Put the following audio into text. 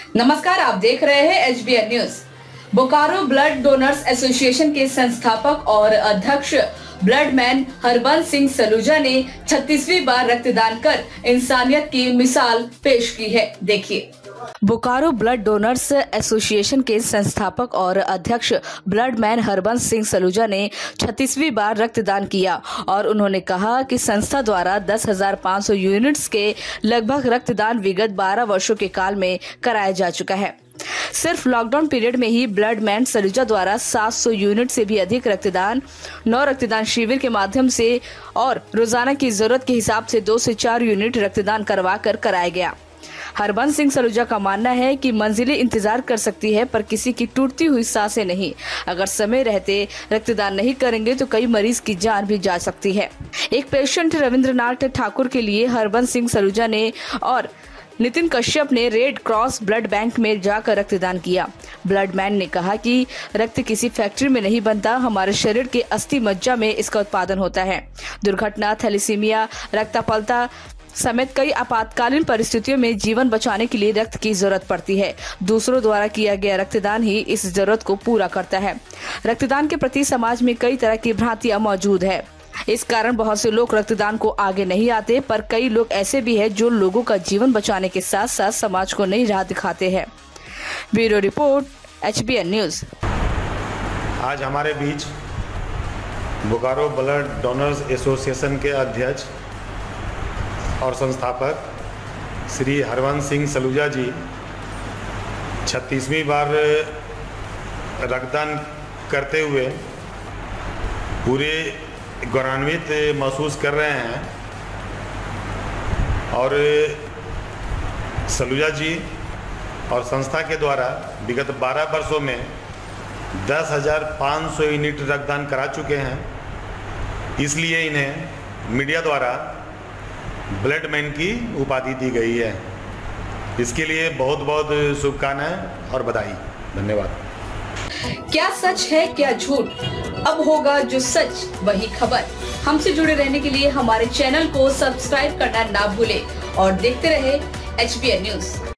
नमस्कार, आप देख रहे हैं HBN news. Bokaro blood donors association के संस्थापक और अध्यक्ष ब्लडमैन हरबंस सिंह सलूजा ने 36वीं बार रक्तदान कर इंसानियत की मिसाल पेश की है। देखिए। बोकारो ब्लड डोनर्स एसोसिएशन के संस्थापक और अध्यक्ष ब्लडमैन हरबंस सिंह सलूजा ने 36वीं बार रक्तदान किया और उन्होंने कहा कि संस्था द्वारा 10,500 यूनिट्स के लगभग रक्तदान विगत 12 वर्षों के काल में कराया जा चुका है। सिर्फ लॉकडाउन पीरियड में ही ब्लडमैन सलूजा द्वारा 700 यूनिट से भी अधिक रक्तदान 9 रक्तदान शिविर के माध्यम से और रोजाना की जरूरत के हिसाब से 2 से 4 यूनिट रक्तदान करवा कर कराया गया। हरबंस सिंह सलूजा का मानना है कि मंजिलें इंतजार कर सकती है पर किसी की टूटती हुई सांसें नहीं। अगर समय रहते रक्तदान नहीं करेंगे तो कई मरीज की जान भी जा सकती है। एक पेशेंट रविंद्रनाथ ठाकुर के लिए हरबंस सिंह सलूजा ने और नितिन कश्यप ने रेड क्रॉस ब्लड बैंक में जाकर रक्तदान किया। ब्लडमैन ने कहा कि रक्त किसी फैक्ट्री में नहीं बनता, हमारे शरीर के अस्थि मज्जा में इसका उत्पादन होता है। दुर्घटना, थैलेसीमिया, रक्तपलता समेत कई आपातकालीन परिस्थितियों में जीवन बचाने के लिए रक्त की जरूरत पड़ती है। दूसरों द्वारा किया गया रक्तदान ही इस जरूरत को पूरा करता है। रक्तदान के प्रति समाज में कई तरह की भ्रांतियां मौजूद है। इस कारण बहुत से लोग रक्तदान को आगे नहीं आते, पर कई लोग ऐसे भी हैं जो लोगों का जीवन बचाने के साथ साथ समाज को नई राह दिखाते हैं। Bureau report, HBN news. आज हमारे बीच बोकारो ब्लड डोनर्स एसोसिएशन के अध्यक्ष और संस्थापक श्री हरबंस सिंह सलूजा जी 36वीं बार रक्तदान करते हुए पूरे गौरवान्वित महसूस कर रहे हैं और सलूजा जी और संस्था के द्वारा विगत 12 वर्षों में 10,500 यूनिट रक्तदान करा चुके हैं। इसलिए इन्हें मीडिया द्वारा ब्लडमैन की उपाधि दी गई है। इसके लिए बहुत बहुत शुभकामनाएं और बधाई। धन्यवाद। क्या सच है क्या झूठ, अब होगा जो सच वही खबर। हमसे जुड़े रहने के लिए हमारे चैनल को सब्सक्राइब करना ना भूले और देखते रहे HBN न्यूज।